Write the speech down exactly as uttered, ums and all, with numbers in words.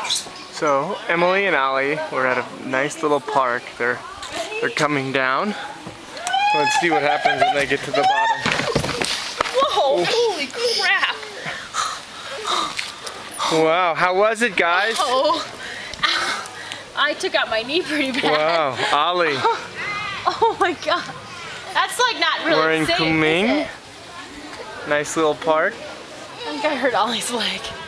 So Emily and Ollie were at a nice little park. They're they're coming down. Let's see what happens when they get to the bottom. Whoa! Holy crap! Wow, how was it, guys? Oh, I took out my knee pretty bad. Wow, Ollie. Oh my god, that's like not really We're in safe, Kunming. is it? Nice little park. I think I hurt Ollie's leg.